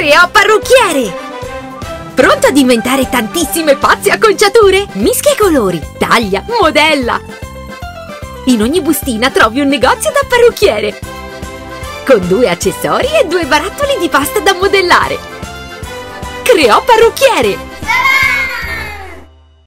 Creò parrucchiere! Pronto ad inventare tantissime pazze acconciature? Mischia i colori, taglia, modella! In ogni bustina trovi un negozio da parrucchiere, con 2 accessori e 2 barattoli di pasta da modellare. Creò parrucchiere!